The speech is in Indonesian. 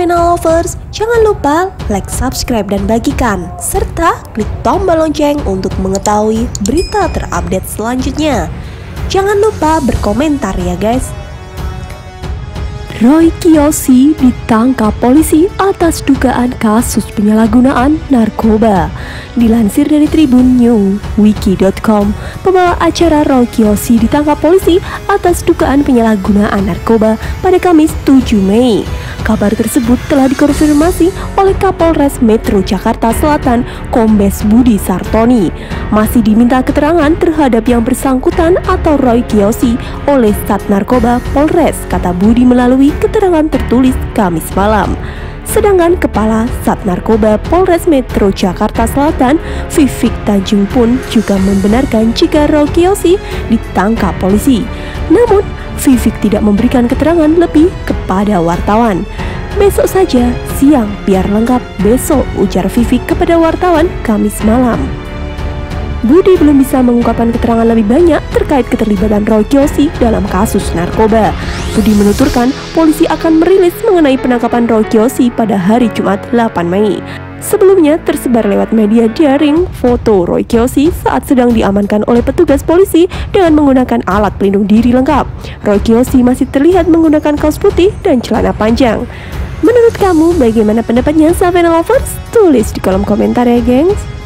Savenna Lovers, jangan lupa like, subscribe, dan bagikan, serta klik tombol lonceng untuk mengetahui berita terupdate selanjutnya. Jangan lupa berkomentar ya guys. Roy Kiyoshi ditangkap polisi atas dugaan kasus penyalahgunaan narkoba. Dilansir dari Tribun New Wiki.com, pembawa acara Roy Kiyoshi ditangkap polisi atas dugaan penyalahgunaan narkoba pada Kamis 7 Mei. Kabar tersebut telah dikonfirmasi oleh Kapolres Metro Jakarta Selatan, Kombes Budi Sartoni. Masih diminta keterangan terhadap yang bersangkutan atau Roy Kiyoshi oleh Sat Narkoba Polres, kata Budi melalui keterangan tertulis Kamis malam. Sedangkan Kepala Sat Narkoba Polres Metro Jakarta Selatan, Vivik Tanjung pun juga membenarkan jika Roy Kiyoshi ditangkap polisi. Namun, Vivik tidak memberikan keterangan lebih kepada wartawan. Besok saja siang biar lengkap besok, ujar Vivik kepada wartawan Kamis malam. Budi belum bisa mengungkapkan keterangan lebih banyak terkait keterlibatan Roy Kiyoshi dalam kasus narkoba. Budi menuturkan polisi akan merilis mengenai penangkapan Roy Kiyoshi pada hari Jumat 8 Mei. Sebelumnya tersebar lewat media daring foto Roy Kiyoshi saat sedang diamankan oleh petugas polisi dengan menggunakan alat pelindung diri lengkap. Roy Kiyoshi masih terlihat menggunakan kaos putih dan celana panjang. Menurut kamu bagaimana pendapatnya, Savenna Lovers? Tulis di kolom komentar ya gengs.